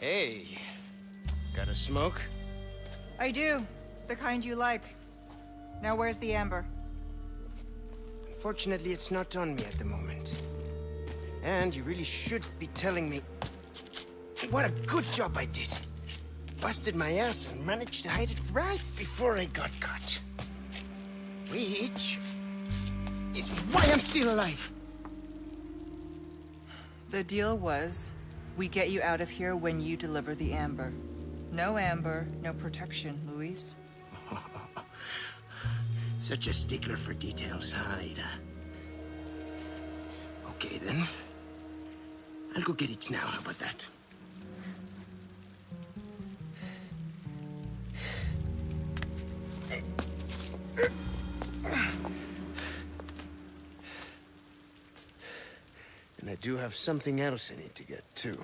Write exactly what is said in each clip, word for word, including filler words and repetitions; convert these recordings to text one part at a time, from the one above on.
Hey, got a smoke? I do. The kind you like. Now where's the amber? Unfortunately, it's not on me at the moment. And you really should be telling me what a good job I did. Busted my ass and managed to hide it right before I got caught. Which is why I'm still alive. The deal was, we get you out of here when you deliver the amber. No amber, no protection, Luis. Such a stickler for details, huh, Ada? Okay, then. I'll go get it now. How about that? And I do have something else I need to get, too.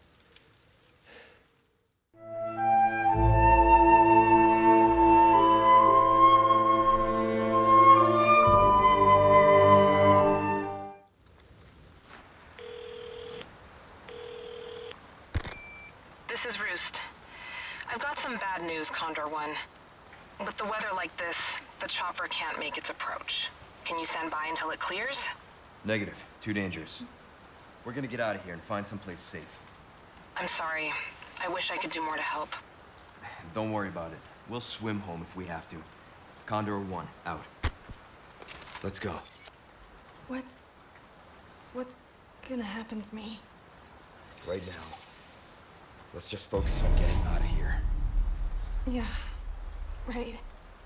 This is Roost. I've got some bad news, Condor One. With the weather like this, the chopper can't make its approach. Can you stand by until it clears? Negative. Too dangerous. We're gonna get out of here and find someplace safe. I'm sorry. I wish I could do more to help. Don't worry about it. We'll swim home if we have to. Condor One, out. Let's go. What's... what's gonna happen to me? Right now, let's just focus on getting out of here. Yeah, right.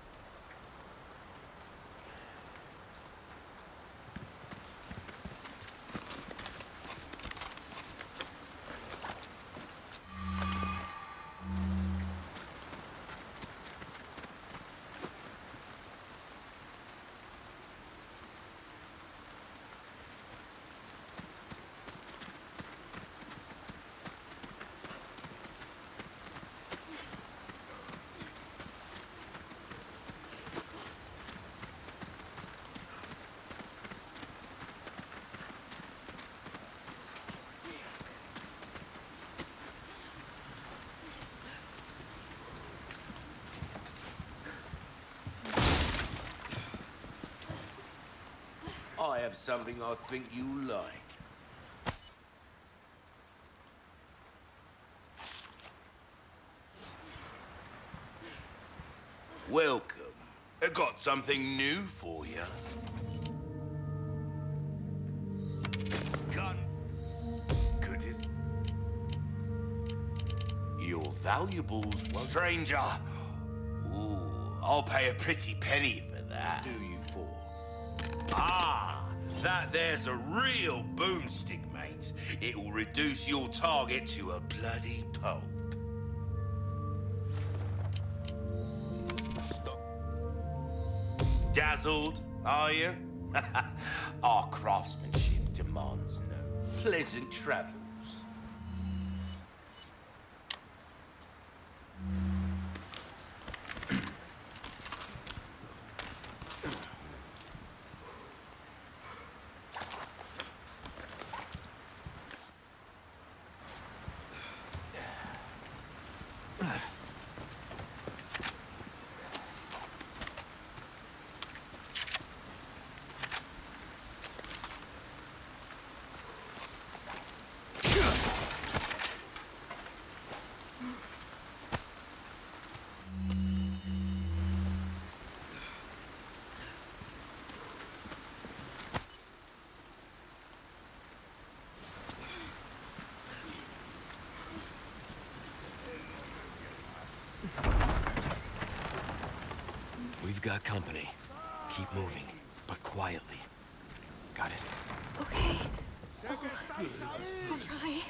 I have something I think you like. Welcome. I got something new for you. Gun. Good as... Your valuables, won't... Stranger. Ooh, I'll pay a pretty penny for that. Do you for? Ah, that there's a real boomstick, mate. It'll reduce your target to a bloody pulp. Stop. Dazzled, are you? Our craftsmanship demands no pleasant travels. We've got company. Keep moving, but quietly. Got it? Okay. I'll, I'll try.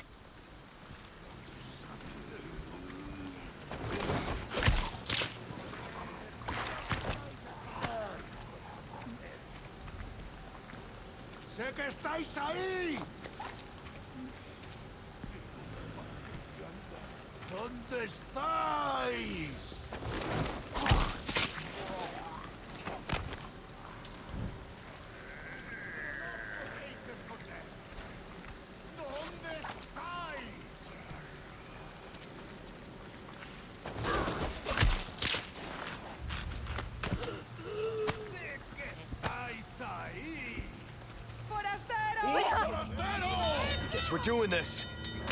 ¡Sé que estáis ahí! ¿Dónde estáis? We're doing this.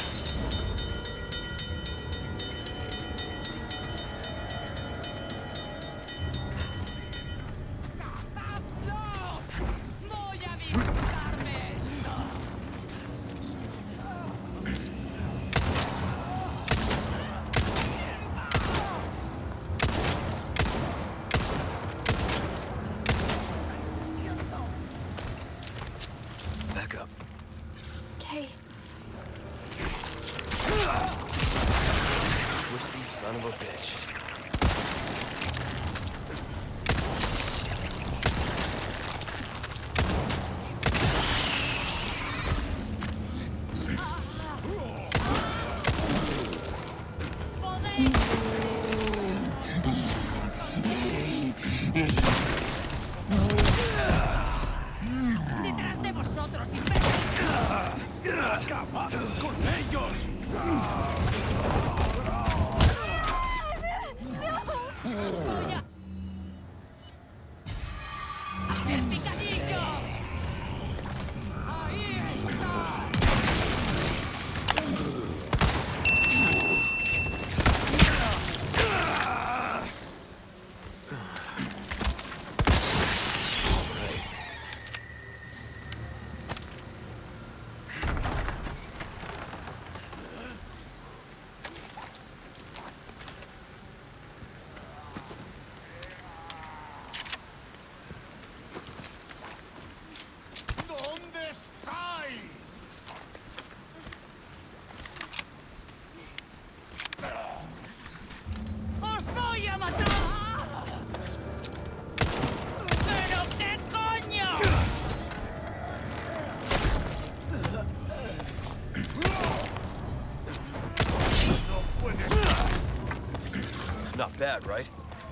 Back up. Okay. Twisty son of a bitch. ¡Detrás de vosotros, imbécil! ¡Acabad con ellos! ¡El picadillo! ¡Ahí está! ¿Dónde estáis? ¡Os voy a matar! ¡Pero qué coño! No puedes. Not bad, right?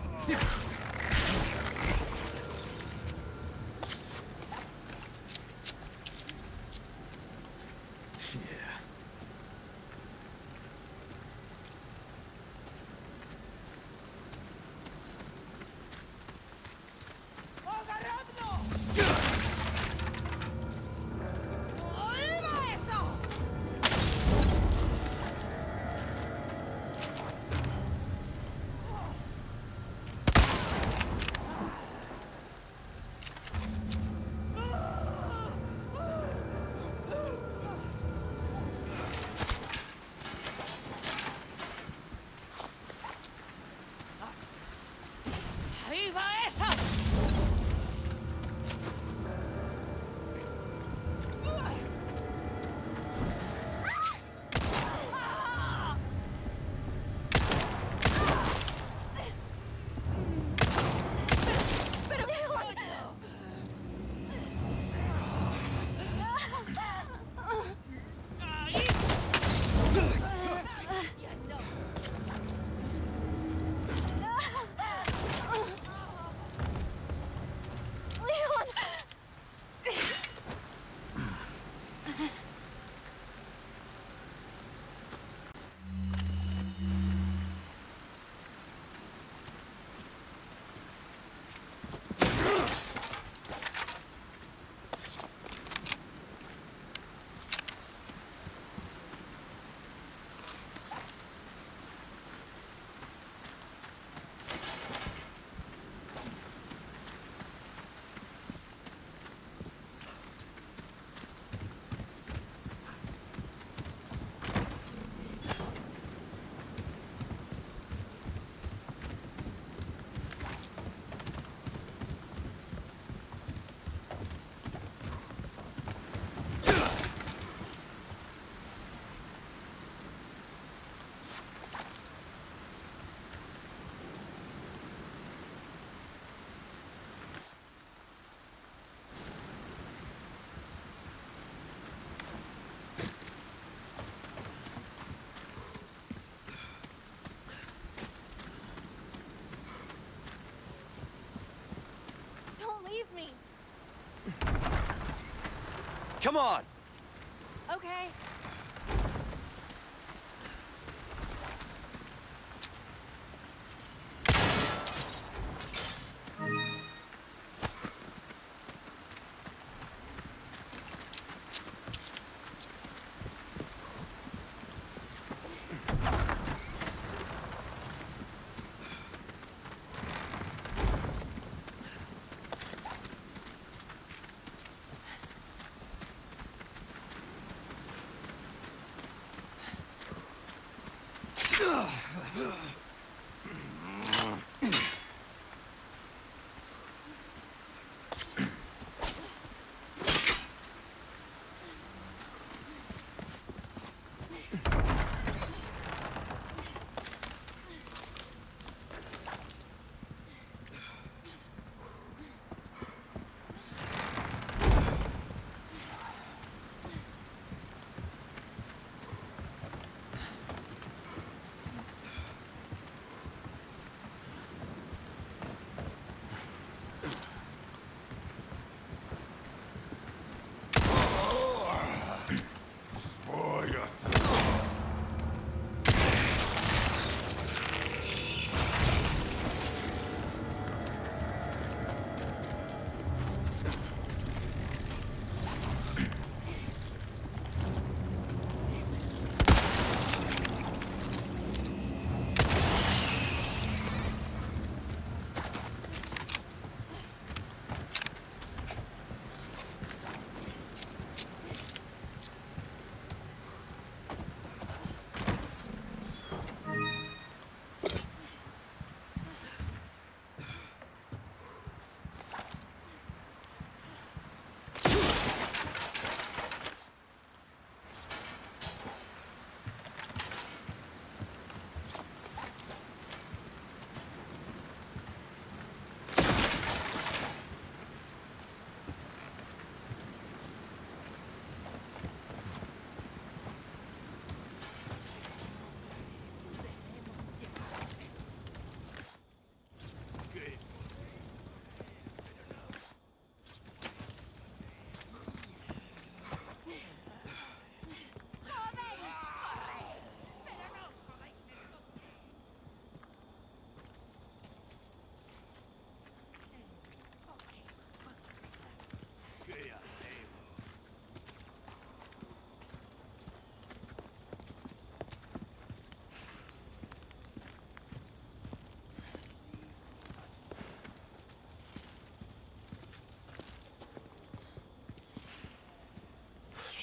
¡Ahí va esa! ¡Pero qué coño! ¡Ahí! ¡Leon! Don't leave me. Come on! Okay.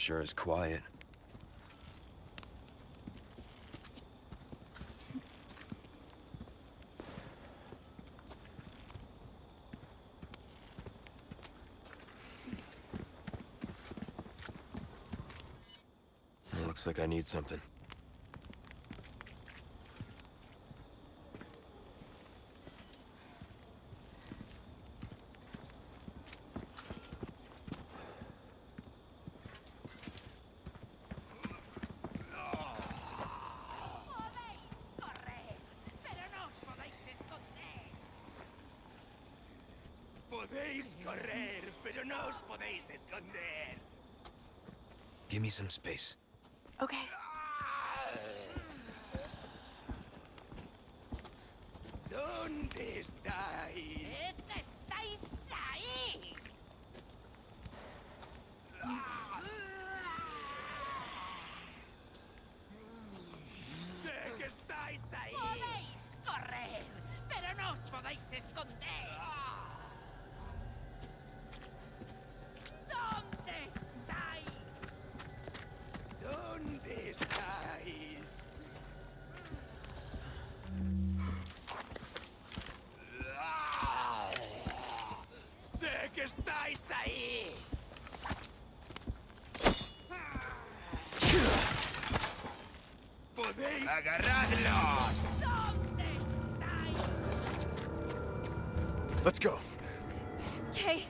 Sure is quiet. It looks like I need something. Podéis correr, pero no os podéis esconder. Give me some space. Okay. ¿Dónde estáis? ¡Es que estáis ahí! ¡Sé que estáis ahí! ¡Podéis correr, pero no os podéis esconder! ¿Dónde estáis? ¿Dónde estáis? ¡Sé que estáis ahí! ¡Podéis! ¡Agarradlos! ¿Dónde estáis? Let's go. Okay.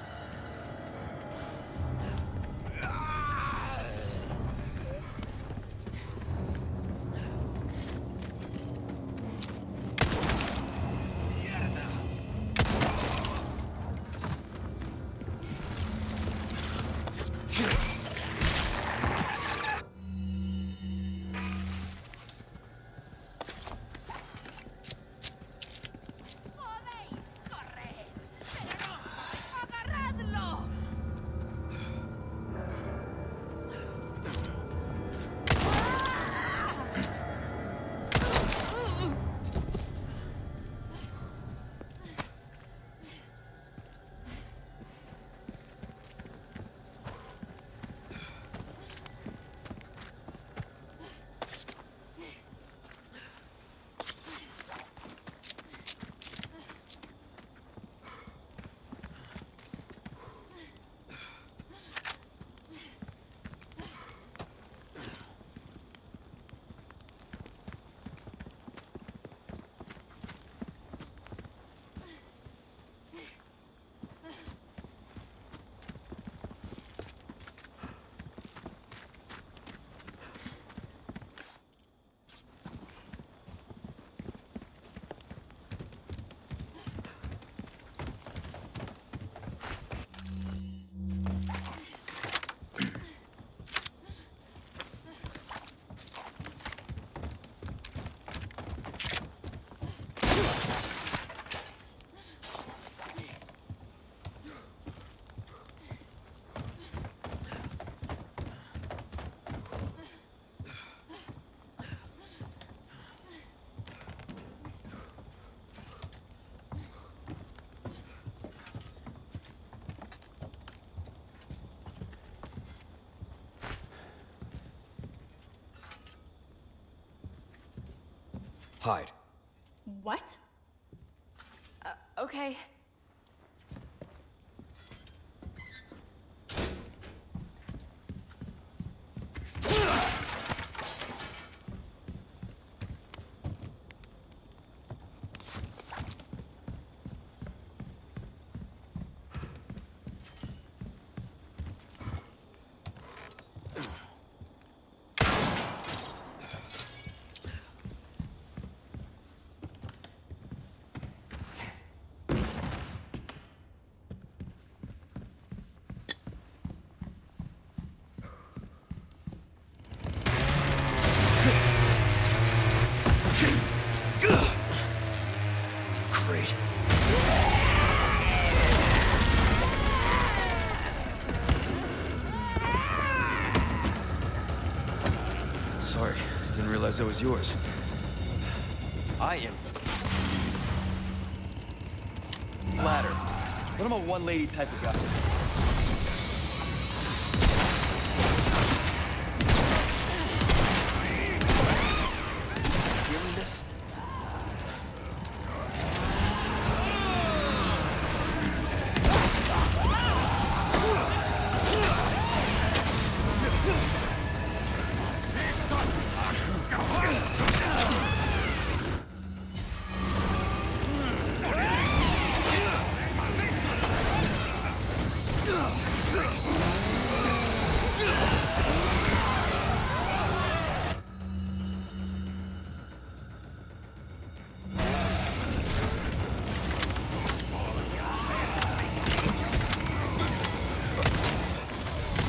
¡Podéis correr, pero no os podéis agarradlos! Hide. What? Uh, okay. Great. Sorry, didn't realize that was yours. I am flatter, but I'm a one-lady type of guy.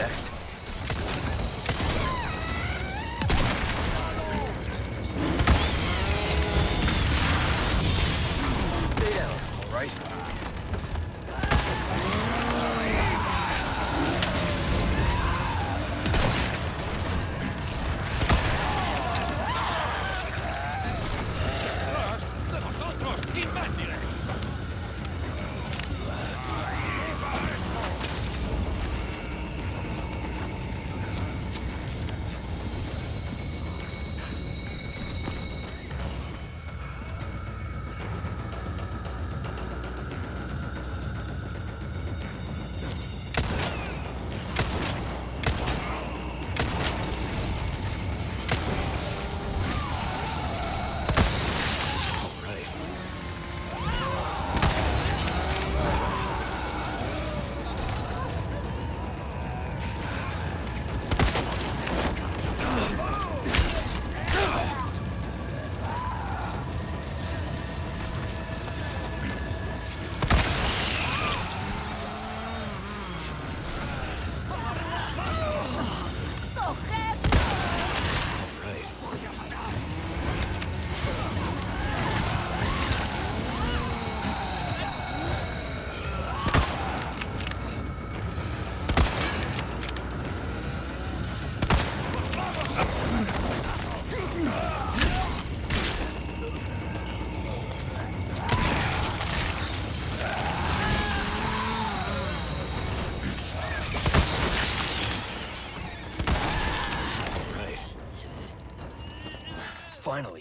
next? Stay down, all right? ¡De vosotros! ¡Invándile! Finally.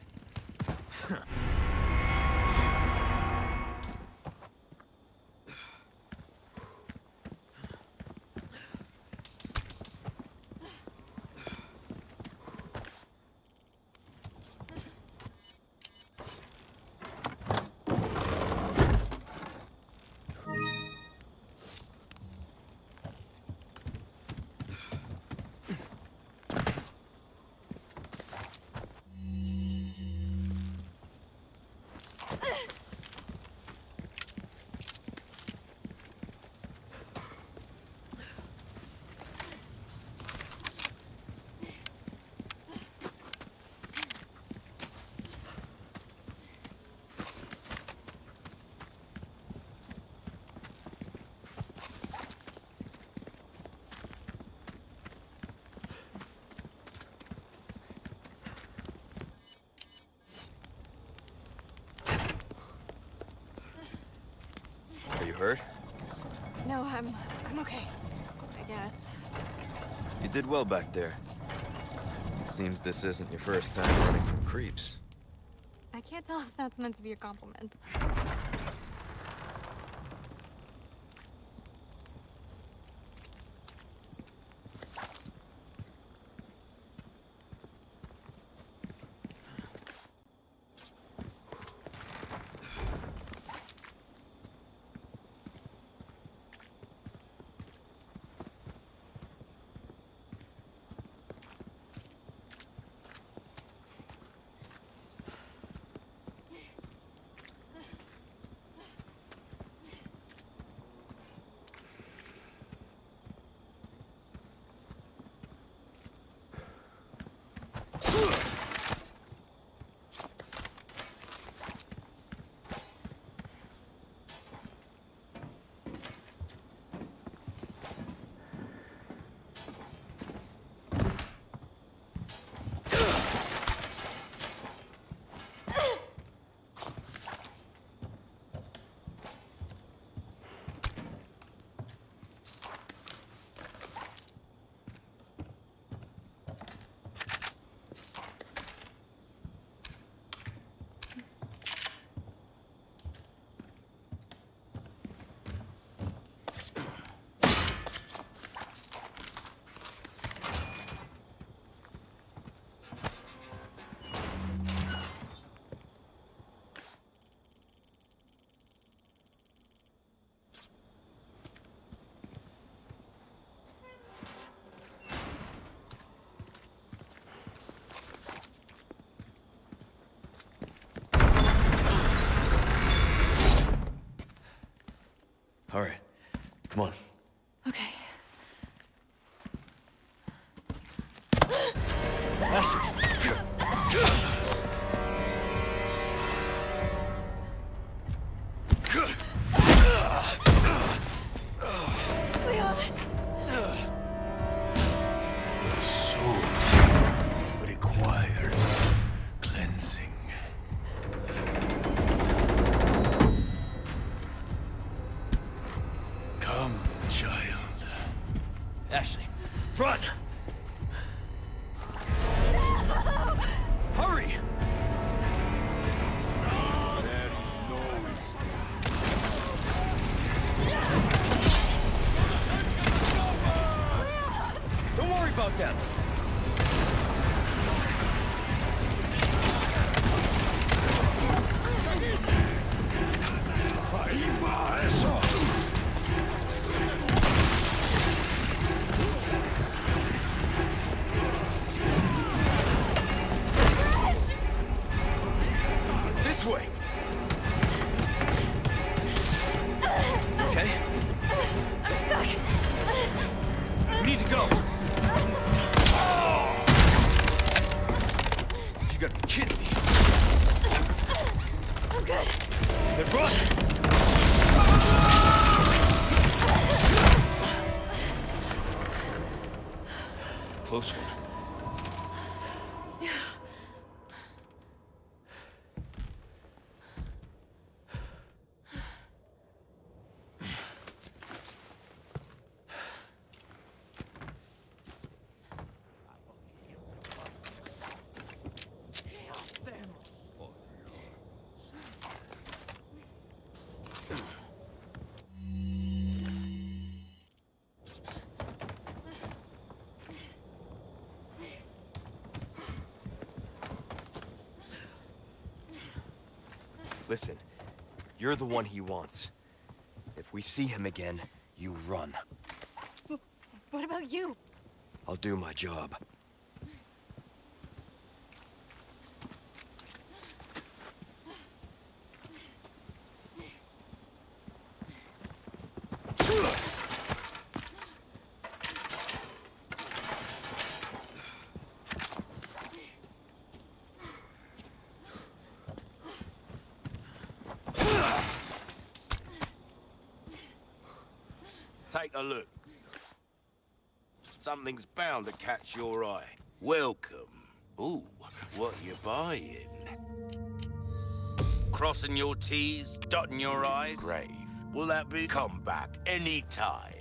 Are you hurt? No, I'm... I'm okay. I guess. You did well back there. Seems this isn't your first time running from creeps. I can't tell if that's meant to be a compliment. All right, come on. Okay. Close one. Listen, you're the one he wants. If we see him again, you run. What about you? I'll do my job. Take a look. Something's bound to catch your eye. Welcome. Ooh, what you buying? Crossing your T's, dotting your I's? Grave. Will that be? Come back any time.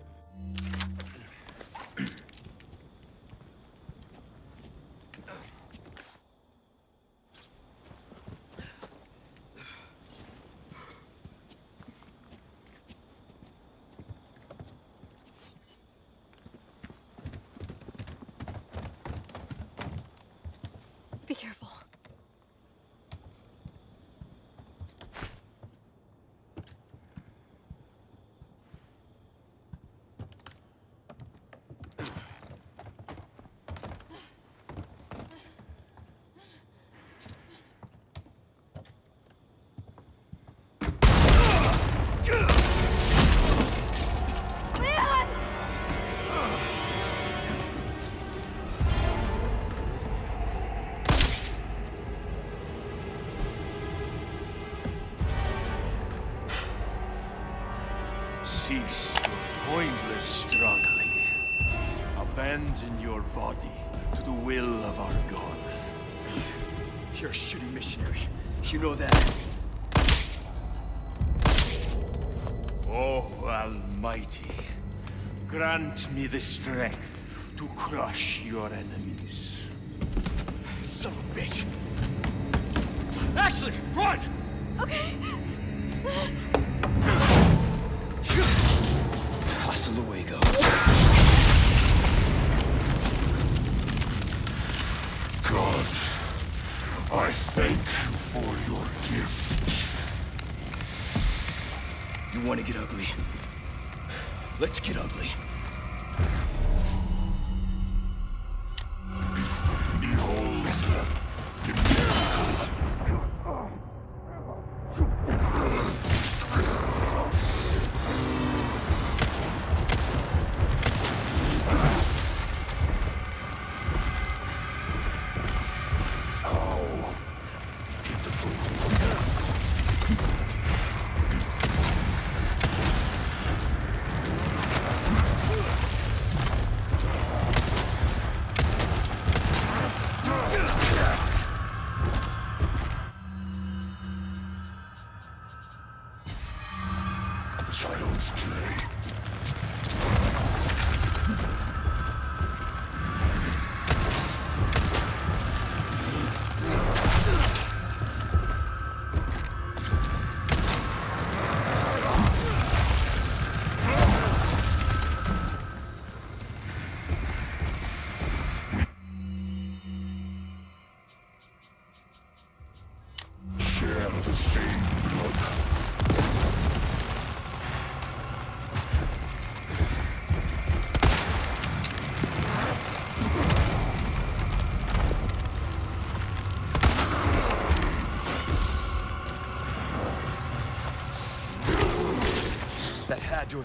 Be careful. Cease your pointless struggling. Abandon your body to the will of our God. You're a shitty missionary. You know that. Oh, Almighty, grant me the strength to crush your enemies. Son of a bitch! Ashley, run! Okay. Hasta luego. God, I thank you for your gift. You want to get ugly? Let's get ugly. Behold the miracle.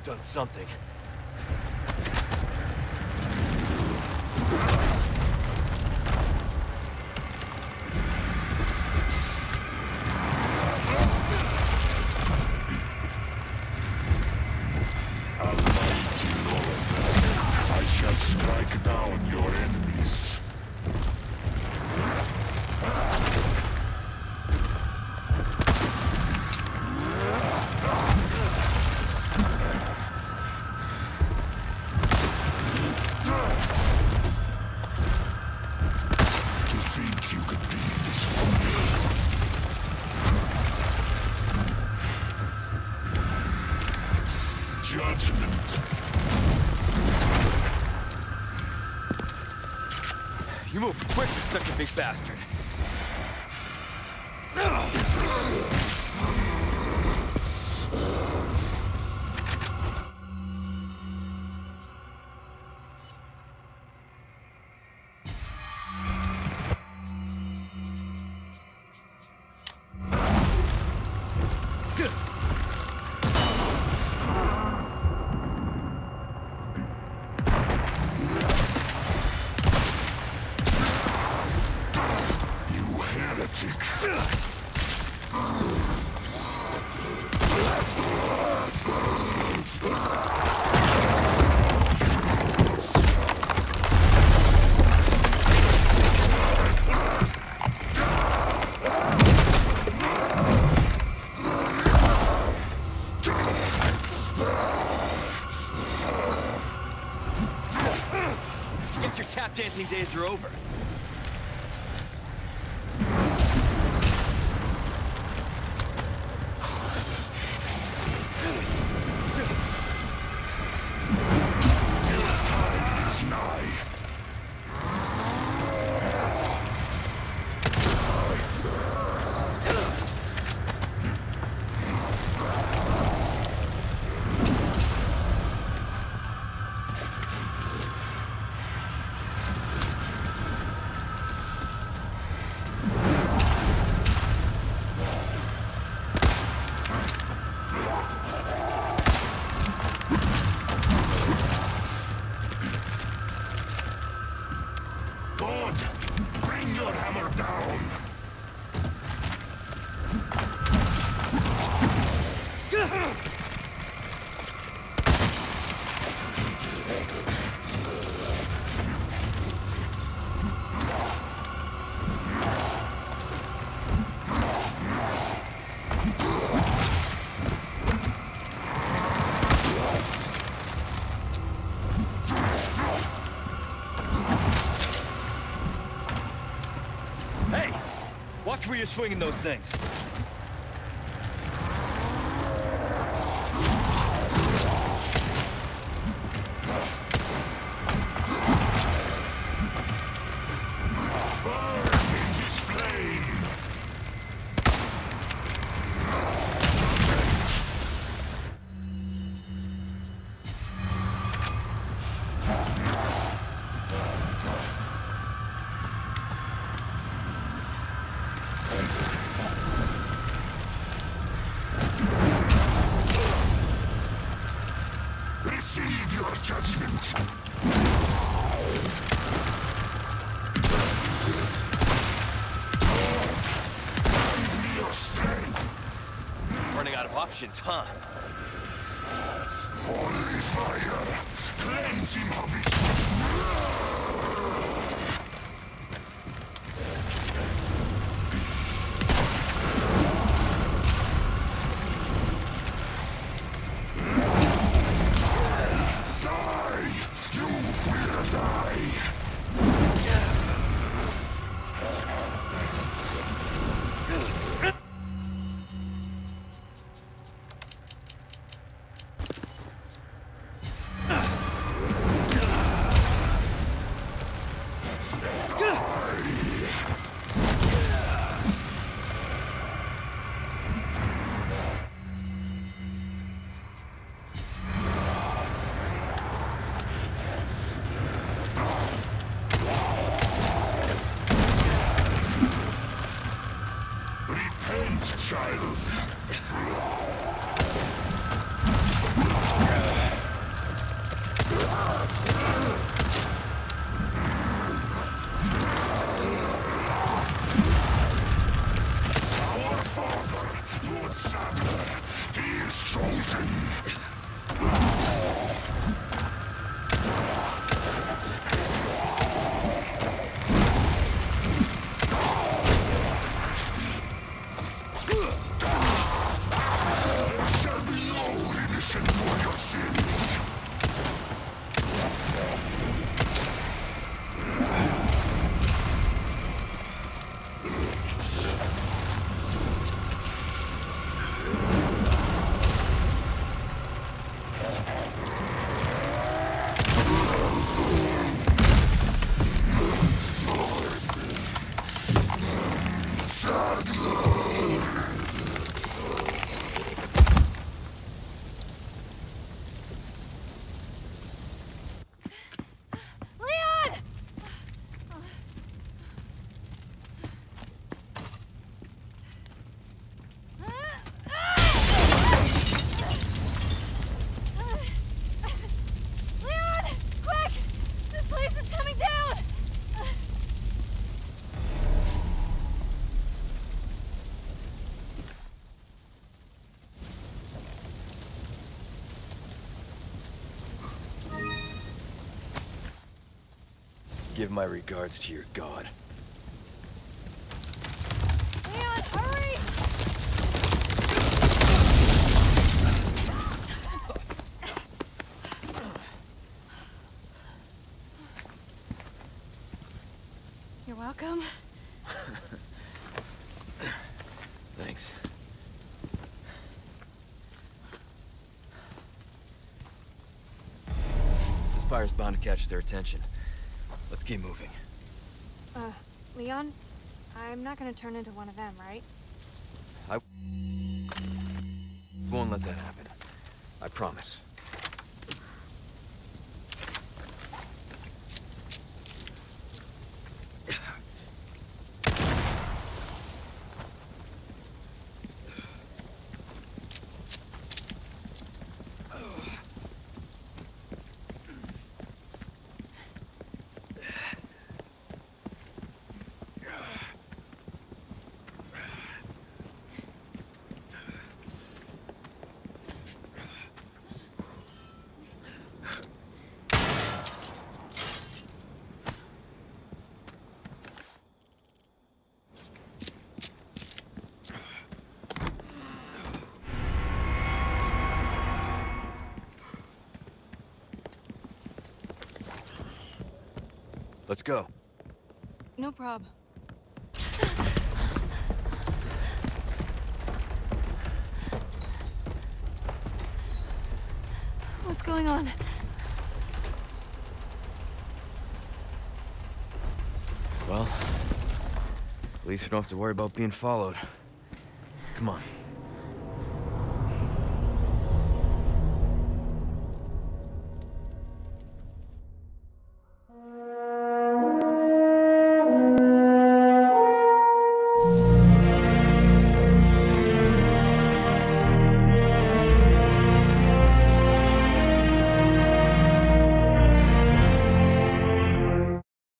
have done something. Strike down your enemies. To think you could be this foolish. Judgment. You move quick for such a big bastard. Guess your tap dancing days are over. Watch where you're swinging those things. Receive your judgment. Give me your strength. Running out of options, huh? Holy fire! Cleanse him of his... Give my regards to your god. Leon, hurry! You're welcome. Thanks. This fire's bound to catch their attention. Let's keep moving. Uh, Leon, I'm not gonna turn into one of them, right? I won't let that happen. I promise. Let's go. No problem. What's going on? Well, at least we don't have to worry about being followed. Come on.